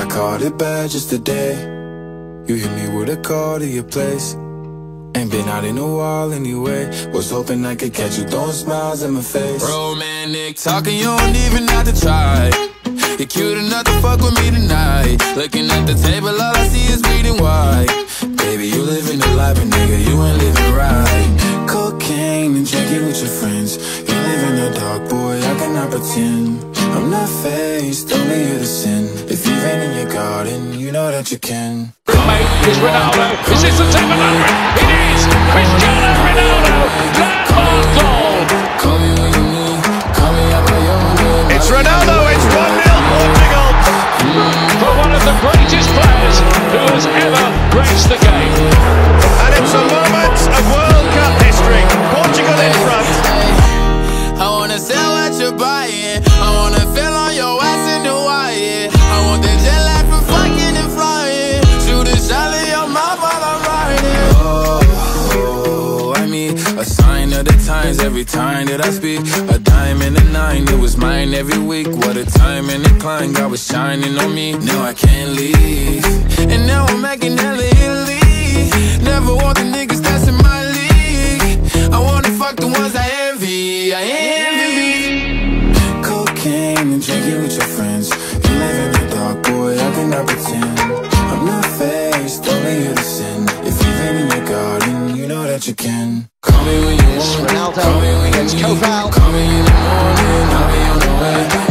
I caught it bad just today. You hit me with a call to your place. Ain't been out in a while anyway. Was hoping I could catch you throwing smiles in my face. Romantic talking, you don't even have to try. You're cute enough to fuck with me tonight. Looking at the table, all I see is bleeding white. Baby, you living the life, but nigga, you ain't living right. Cocaine and drinking with your friends. You live in the dark, boy, I cannot pretend. I'm not faced, only here to sin. If you've been in your garden, you know that you can. Mate, is Ronaldo. Is this the 700? It is! Cristiano Ronaldo! Landmark goal! Call me when you need, call me out by your name. It's Ronaldo, it's 1-0 Portugal! For one of the greatest players who has ever graced the game. And it's a moment of World Cup history. Portugal in front. I wanna sell what you're buying. I wanna feel on your ass in Hawaii. I want the jet lag from fucking and flying. Shoot a shot in your mouth while I'm riding. Oh, I mean, a sign of the times every time that I speak. A dime and a nine, it was mine every week. What a time and a climb, God was shining on me. Now I can't leave, and now I'm making hella Italy. Never want the niggas that's in my league. I wanna fuck the ones I envy. I envy cocaine and drinking with your friends. You live in the dark, boy, I cannot pretend. I'm not faced, only here to sin. If you've been in your garden, you know that you can. Call me when you want, Ronaldo call me when you against need. Koval. Call me in the morning, I'll be on the way.